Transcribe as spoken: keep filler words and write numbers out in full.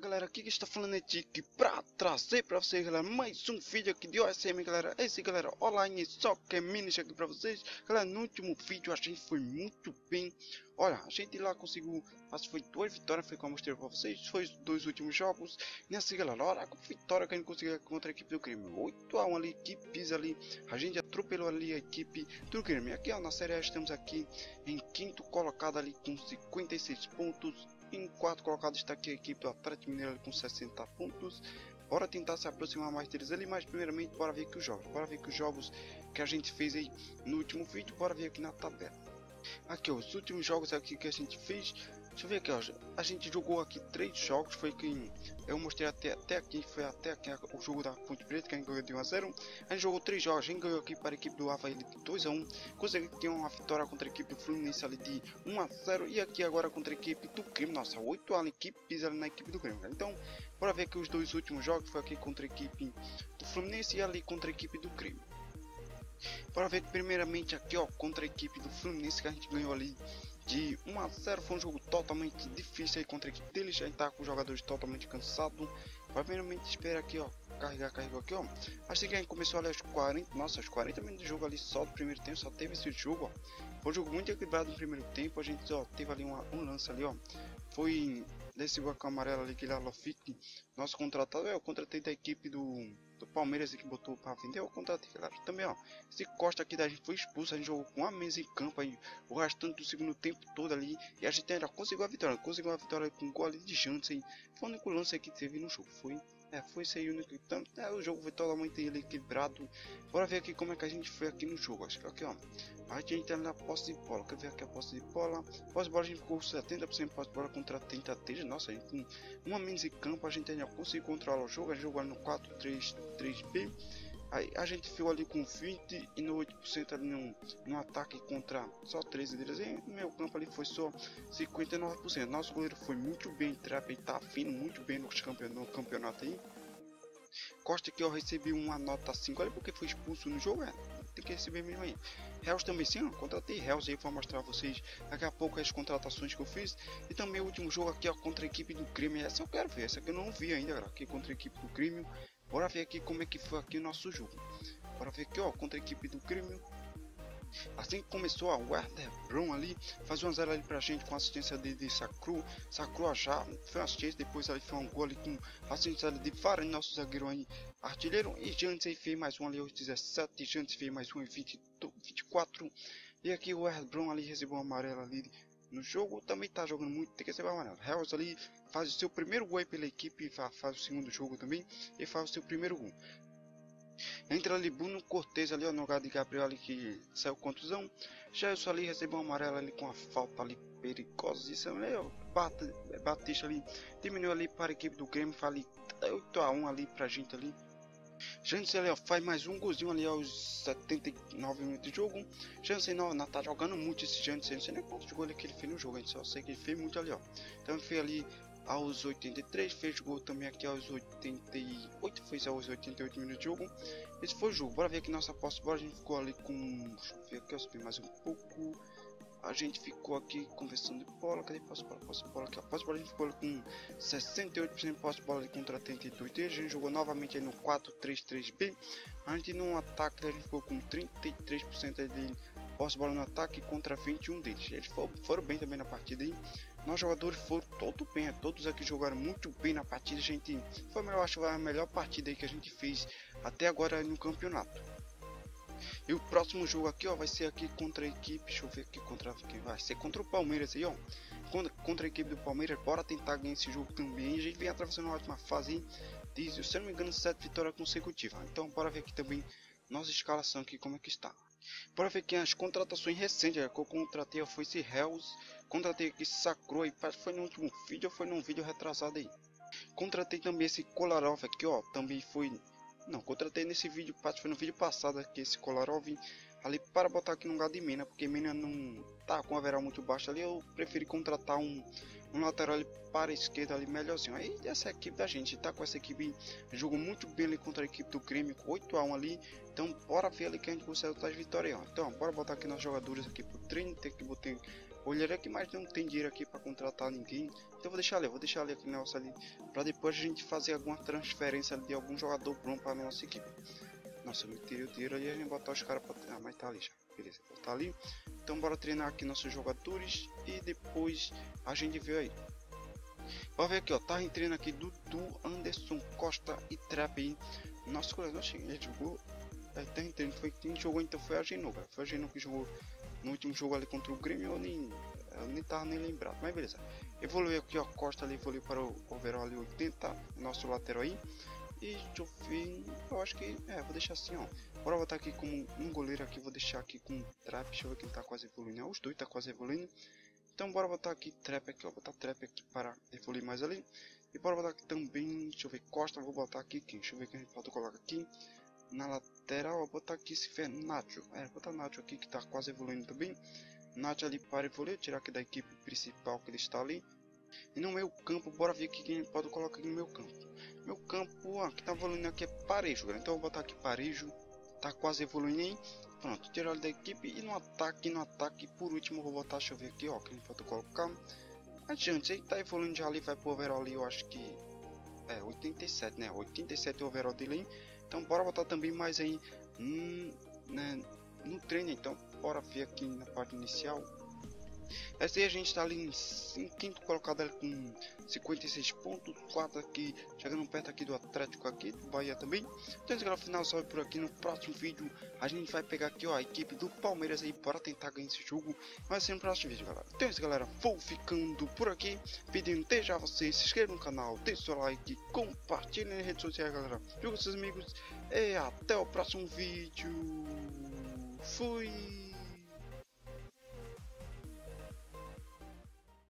galera, aqui que está falando é Tiki pra trazer pra vocês, galera, mais um vídeo aqui de O S M, galera. Esse, galera, online só que é minish aqui pra vocês. Galera, no último vídeo a gente foi muito bem. Olha, a gente lá conseguiu, acho que foi duas vitórias, foi como eu mostrei pra vocês. Foi os dois últimos jogos. E assim, galera, olha a vitória que a gente conseguiu contra a equipe do crime, oito a um ali, equipes ali. A gente atropelou ali a equipe do crime. Aqui, ó, na série A estamos aqui em quinto colocado ali com cinquenta e seis pontos. Em quarto colocado está aqui a equipe do Atlético Mineiro com sessenta pontos. Bora tentar se aproximar mais deles ali, mas primeiramente bora ver aqui os jogos. Bora ver aqui os jogos que a gente fez aí no último vídeo. Bora ver aqui na tabela. Aqui, ó, os últimos jogos aqui que a gente fez. Deixa eu ver aqui, ó. A gente jogou aqui três jogos. Foi que eu mostrei até, até aqui. Foi até aqui o jogo da Ponte Preta, que a gente ganhou de um a zero. A gente jogou três jogos. A gente ganhou aqui para a equipe do Avaí de dois a um. Conseguiu ter uma vitória contra a equipe do Fluminense ali de um a zero. E aqui agora contra a equipe do Crime. Nossa, oito a um equipe pisa ali na equipe do Crime. Então, bora ver que os dois últimos jogos foi aqui contra a equipe do Fluminense e ali contra a equipe do Crime. Bora ver que primeiramente aqui, ó, contra a equipe do Fluminense, que a gente ganhou ali de um a zero. Foi um jogo totalmente difícil aí contra a equipe deles. A gente tá com os jogadores totalmente cansados. Primeiramente espera aqui, ó, carregar, carregou aqui, ó. Assim que a gente começou ali aos quarenta, nossa, aos quarenta minutos de jogo ali só do primeiro tempo, só teve esse jogo, ó. Foi um jogo muito equilibrado no primeiro tempo. A gente, ó, teve ali uma, um lance ali, ó. Foi desse buraco amarelo ali que ele Alofik, nosso contratado. Eu contratei da equipe do, do Palmeiras que botou para vender. Eu contratei, galera. Também, ó, esse Costa aqui da gente foi expulso. A gente jogou com a mesa em campo aí o restante do segundo tempo todo ali. E a gente ainda conseguiu a vitória. Conseguiu a vitória com um gol ali de Jansen. Foi o único lance que teve no jogo. Foi. É, foi isso aí o único. Então, é, o jogo foi totalmente equilibrado. Bora ver aqui como é que a gente foi aqui no jogo. Acho que aqui, ó. A gente tá na posse de bola. Quer ver aqui a posse de bola? Posse de bola a gente ficou setenta por cento de posse de bola contra trinta por cento. Nossa, a gente com uma menos em campo a gente ainda conseguiu controlar o jogo. A gente jogou no quatro três três B. Aí a gente ficou ali com vinte e oito por cento ali no, no ataque contra só treze deles. E no meu campo ali foi só cinquenta e nove por cento. Nosso goleiro foi muito bem, trap, e tá fino muito bem no campeonato, no campeonato aí. Costa que eu recebi uma nota cinco, olha porque foi expulso no jogo, é, tem que receber mesmo aí. Hells também sim, ó, contratei Hells aí, vou mostrar a vocês daqui a pouco as contratações que eu fiz. E também o último jogo aqui, ó, contra a equipe do Crime, essa eu quero ver, essa aqui eu não vi ainda, galera, aqui contra a equipe do Crime. Bora ver aqui como é que foi aqui o nosso jogo. Bora ver aqui, ó, contra a equipe do Crime. Assim que começou a Werder Brown ali, faz um a zero ali pra gente com assistência de, de Sacru. Sacru já foi uma assistência, depois ali foi um gol ali com assistência de Varane, nosso zagueiro aí, artilheiro. E Jansen fez mais um ali aos dezessete, Jansen fez mais um em vinte, vinte e quatro. E aqui o Werder Brown ali recebeu uma amarela ali no jogo, também tá jogando muito, tem que receber uma amarela. Hells ali faz o seu primeiro gol aí pela equipe, faz o segundo jogo também e faz o seu primeiro gol. Entra ali Bruno Cortez ali, ó, no lugar de Gabriel ali que saiu contusão. Jailson ali recebeu uma amarela ali com a falta ali perigosíssima, né? Batista ali diminuiu ali para a equipe do Grêmio, faz ali oito a um ali pra gente ali. Jansen ali, ó, faz mais um golzinho ali aos setenta e nove minutos de jogo. Jansen não, não tá jogando muito esse Jansen, não sei nem quantos gols que ele fez no jogo, a gente só sei que ele fez muito ali, ó. Então fez ali aos oitenta e três, fez gol também aqui aos oitenta e oito, fez aos oitenta e oito minutos de jogo. Esse foi o jogo. Bora ver aqui nossa posse de bola. A gente ficou ali com, deixa eu ver aqui, eu subi mais um pouco. A gente ficou aqui conversando de bola. Cadê posse de bola? Posse de bola aqui, a posse de bola a gente ficou ali com sessenta e oito por cento de posse de bola ali contra trinta e dois deles. A gente jogou novamente aí no quatro três três B. A gente no ataque a gente ficou com trinta e três por cento de posse de bola no ataque contra vinte e um deles. Eles foram, foram bem também na partida aí. Nossos jogadores foram todos bem, todos aqui jogaram muito bem na partida. A gente foi, eu acho, a melhor partida aí que a gente fez até agora no campeonato. E o próximo jogo aqui, ó, vai ser aqui contra a equipe, deixa eu ver aqui contra que vai ser contra o Palmeiras aí, ó. Contra, contra a equipe do Palmeiras, bora tentar ganhar esse jogo também. A gente vem atravessando uma ótima fase, diz, se eu não me engano, sete vitórias consecutivas. Então bora ver aqui também nossa escalação aqui como é que está. Bora ver aqui as contratações recentes, que eu contratei, foi esse Hells, contratei aqui Sacro aí, foi no último vídeo ou foi num vídeo retrasado aí. Contratei também esse Kolarov aqui, ó, também foi, não, contratei nesse vídeo, foi no vídeo passado aqui esse Kolarov, ali para botar aqui no lugar de Mena, porque Mena não tá com a overall muito baixa ali, eu preferi contratar um, um lateral ali para a esquerda ali melhorzinho. Aí essa equipe da gente tá com essa equipe, jogou muito bem ali contra a equipe do Crime, com oito a um ali. Então bora ver ali que a gente consegue outras vitórias. Então bora botar aqui nos jogadores aqui pro treino, tem que botar Olhar aqui, mas não tem dinheiro aqui para contratar ninguém. Então eu vou deixar ali, eu vou deixar ali aquele negócio ali, para depois a gente fazer alguma transferência de algum jogador bom para nossa equipe. Nossa, eu me tirei o dinheiro ali e a gente botar os caras para treinar, mas tá ali já, beleza, tá ali. Então bora treinar aqui nossos jogadores e depois a gente vê aí. Pode ver aqui, ó, tá entrando aqui Dudu, Anderson, Costa e Trap. Nossa, colega, ele jogou, é, tá entrando, foi quem jogou então foi a Genoa, foi a Genoa que jogou no último jogo ali contra o Grêmio, eu nem, eu nem tava nem lembrado, mas beleza. Evoluiu aqui, ó, Costa ali evoluiu para o overall ali oitenta, nosso lateral aí. E deixa eu ver, eu acho que, é, vou deixar assim, ó. Bora botar aqui como um goleiro aqui, vou deixar aqui com Trap, deixa eu ver quem tá quase evoluindo, né? Os dois tá quase evoluindo. Então bora botar aqui Trap aqui, ó, botar Trap aqui para evoluir mais ali. E bora botar aqui também, deixa eu ver, Costa, vou botar aqui quem? Deixa eu ver quem a gente pode colocar aqui. Na lateral, vou botar aqui se for Nacho, é, vou botar Nacho aqui que tá quase evoluindo também. Nacho ali para evoluir, tirar aqui da equipe principal que ele está ali. E no meu campo, bora ver aqui quem pode colocar aqui no meu campo. Meu campo, ó, que tá evoluindo aqui é Parejo, galera. Então eu vou botar aqui Parejo, tá quase evoluindo aí. Pronto, tirar ele da equipe e no ataque, no ataque, por último eu vou botar, deixa eu ver aqui, ó, quem pode colocar. Adiante, ele tá evoluindo já ali, vai pro overall ali, eu acho que é oitenta e sete, né? oitenta e sete o overall dele aí. Então bora botar também mais aí hum, né, no treino, então bora ver aqui na parte inicial. Essa aí a gente está ali em, em quinto colocado ali com cinquenta e seis pontos, quatro aqui, chegando perto aqui do Atlético aqui, do Bahia também. Então galera, final só por aqui. No próximo vídeo a gente vai pegar aqui, ó, a equipe do Palmeiras aí para tentar ganhar esse jogo. Vai ser no próximo vídeo, galera. Então é isso, galera, vou ficando por aqui, pedindo desde já vocês se inscrevam no canal, deixe seu like, compartilhem nas redes sociais, galera, jogue com seus amigos e até o próximo vídeo. Fui!